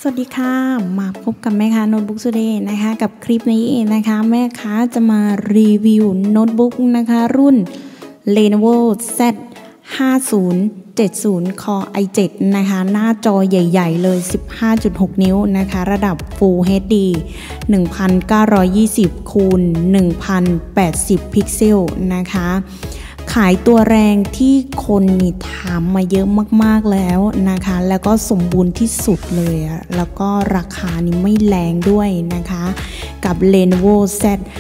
สวัสดีค่ะมาพบกับแม่ค้าโน้ตบุ๊ก Today นะคะกับคลิปนี้นะคะแม่ค้าจะมารีวิวโน้ตบุ๊กนะคะรุ่น Lenovo Z 5070 Core i7 นะคะหน้าจอใหญ่ๆเลย 15.6 นิ้วนะคะระดับ Full HD 1920 คูณ 1080 พิกเซลนะคะขายตัวแรงที่คนนี่ถามมาเยอะมากๆแล้วนะคะแล้วก็สมบูรณ์ที่สุดเลยแล้วก็ราคานี่ไม่แรงด้วยนะคะกับ Lenovo Z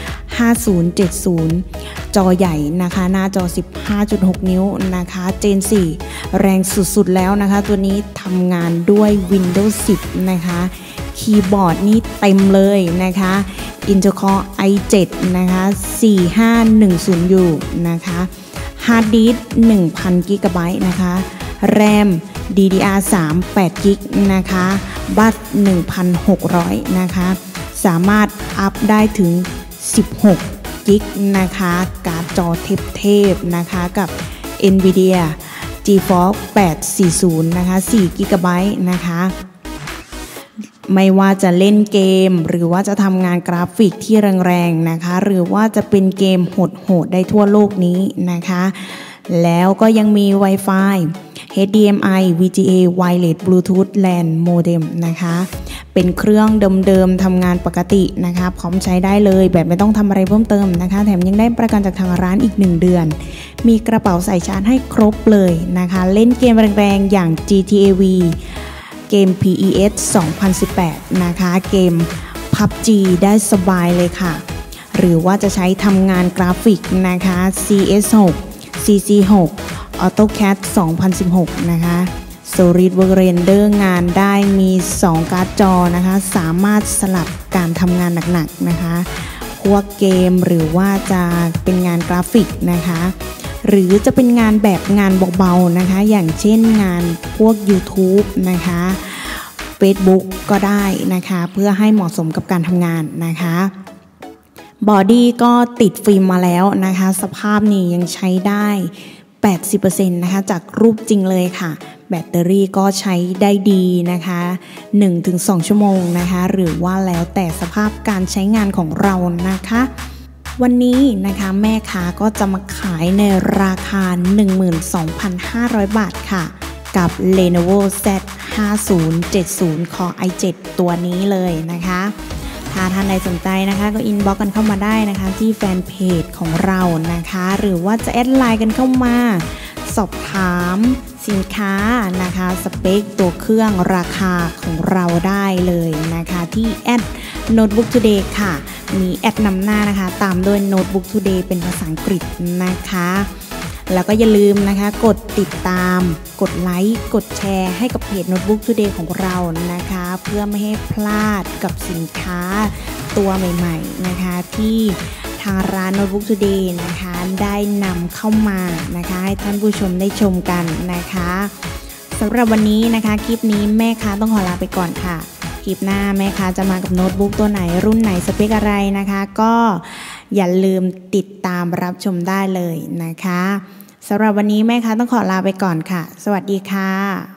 5070 จอใหญ่นะคะหน้าจอ 15.6 นิ้วนะคะ Gen 4 แรงสุดๆแล้วนะคะตัวนี้ทำงานด้วย Windows 10 นะคะคีย์บอร์ดนี่เต็มเลยนะคะ Intel Core i7 นะคะ 4510U นะคะฮาร์ดดิสก์ 1,000 กิกะไบต์นะคะ แรม DDR3 8 กิกนะคะบัต 1,600 นะคะสามารถอัพได้ถึง 16 กิกนะคะการ์ดจอเทพๆนะคะกับ NVIDIA GeForce 840 นะคะ 4 กิกะไบต์นะคะไม่ว่าจะเล่นเกมหรือว่าจะทำงานกราฟิกที่แรงๆนะคะหรือว่าจะเป็นเกมโหดๆได้ทั่วโลกนี้นะคะแล้วก็ยังมี Wi-Fi HDMI VGA Wireless Bluetooth LAN Modem นะคะเป็นเครื่องเดิมๆทำงานปกตินะคะพร้อมใช้ได้เลยแบบไม่ต้องทำอะไรเพิ่มเติมนะคะแถมยังได้ประกันจากทางร้านอีก1เดือนมีกระเป๋าใส่ชาร์จให้ครบเลยนะคะเล่นเกมแรงๆอย่าง GTA Vเกม PES 2018 นะคะเกม PUBG ได้สบายเลยค่ะหรือว่าจะใช้ทำงานกราฟิกนะคะ CS6 CC6 AutoCAD 2016 นะคะ SolidWorks Render งานได้มี2การ์ดจอนะคะสามารถสลับการทำงานหนักๆนะคะพวกเกมหรือว่าจะเป็นงานกราฟิกนะคะหรือจะเป็นงานแบบงานเบาๆนะคะอย่างเช่นงานพวก YouTube นะคะ Facebook ก็ได้นะคะเพื่อให้เหมาะสมกับการทำงานนะคะบอดี้ก็ติดฟิล์มมาแล้วนะคะสภาพนี่ยังใช้ได้ 80% นะคะจากรูปจริงเลยค่ะแบตเตอรี่ก็ใช้ได้ดีนะคะ 1-2 ชั่วโมงนะคะหรือว่าแล้วแต่สภาพการใช้งานของเรานะคะวันนี้นะคะแม่ค้าก็จะมาขายในราคา 12,500 บาทค่ะกับ Lenovo Z 5070 Core i7 ตัวนี้เลยนะคะถ้าท่านใดสนใจนะคะก็อินบ็อกซ์กันเข้ามาได้นะคะที่แฟนเพจของเรานะคะหรือว่าจะแอดไลน์กันเข้ามาสอบถามสินค้านะคะสเปคตัวเครื่องราคาของเราได้เลยนะคะที่แอด Notebook Today ค่ะมีแอดนำหน้านะคะตามด้วย Notebook Today เป็นภาษาอังกฤษนะคะแล้วก็อย่าลืมนะคะกดติดตามกดไลค์กดแชร์ให้กับเพจ Notebook Today ของเรานะคะเพื่อไม่ให้พลาดกับสินค้าตัวใหม่ๆนะคะที่ทางร้าน Notebook Today นะคะได้นำเข้ามานะคะให้ท่านผู้ชมได้ชมกันนะคะสำหรับวันนี้นะคะคลิปนี้แม่ค้าต้องขอลาไปก่อนค่ะคลิปหน้าแม่ค้าจะมากับโน้ตบุ๊กตัวไหนรุ่นไหนสเปคอะไรนะคะก็อย่าลืมติดตามรับชมได้เลยนะคะสำหรับวันนี้แม่ค้าต้องขอลาไปก่อนค่ะสวัสดีค่ะ